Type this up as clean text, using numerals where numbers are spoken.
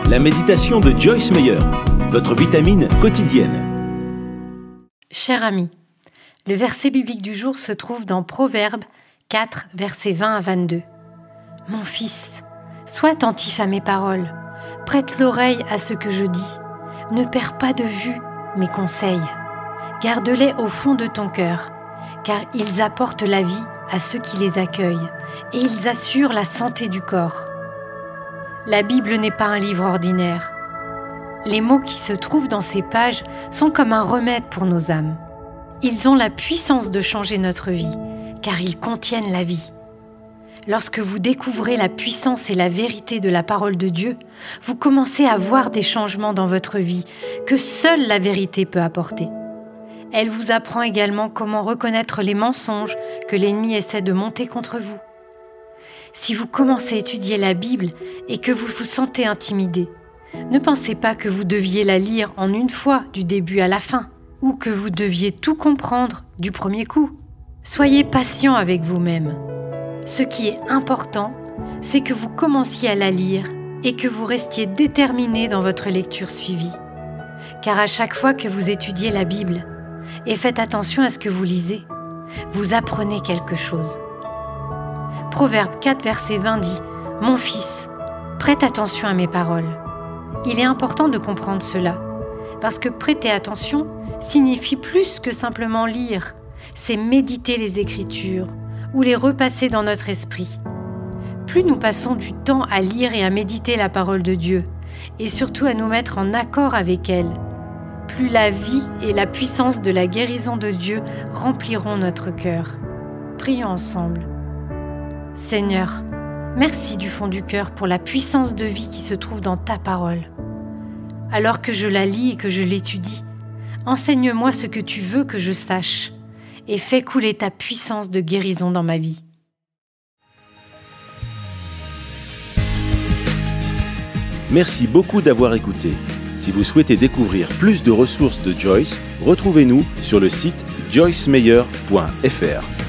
la méditation de Joyce Meyer, votre vitamine quotidienne. Cher ami, le verset biblique du jour se trouve dans Proverbes 4, versets 20 à 22. « Mon fils, sois attentif à mes paroles, prête l'oreille à ce que je dis, ne perds pas de vue mes conseils, garde-les au fond de ton cœur, car ils apportent la vie à ceux qui les accueillent et ils assurent la santé du corps. » La Bible n'est pas un livre ordinaire. Les mots qui se trouvent dans ces pages sont comme un remède pour nos âmes. Ils ont la puissance de changer notre vie, car ils contiennent la vie. Lorsque vous découvrez la puissance et la vérité de la parole de Dieu, vous commencez à voir des changements dans votre vie que seule la vérité peut apporter. Elle vous apprend également comment reconnaître les mensonges que l'ennemi essaie de monter contre vous. Si vous commencez à étudier la Bible et que vous vous sentez intimidé, ne pensez pas que vous deviez la lire en une fois du début à la fin, ou que vous deviez tout comprendre du premier coup. Soyez patient avec vous-même. Ce qui est important, c'est que vous commenciez à la lire et que vous restiez déterminé dans votre lecture suivie. Car à chaque fois que vous étudiez la Bible, et faites attention à ce que vous lisez, vous apprenez quelque chose. Proverbe 4, verset 20 dit « Mon fils, prête attention à mes paroles ». Il est important de comprendre cela, parce que prêter attention signifie plus que simplement lire, c'est méditer les Écritures ou les repasser dans notre esprit. Plus nous passons du temps à lire et à méditer la parole de Dieu, et surtout à nous mettre en accord avec elle, plus la vie et la puissance de la guérison de Dieu rempliront notre cœur. Prions ensemble. Seigneur, merci du fond du cœur pour la puissance de vie qui se trouve dans ta parole. Alors que je la lis et que je l'étudie, enseigne-moi ce que tu veux que je sache et fais couler ta puissance de guérison dans ma vie. Merci beaucoup d'avoir écouté. Si vous souhaitez découvrir plus de ressources de Joyce, retrouvez-nous sur le site joycemeyer.fr.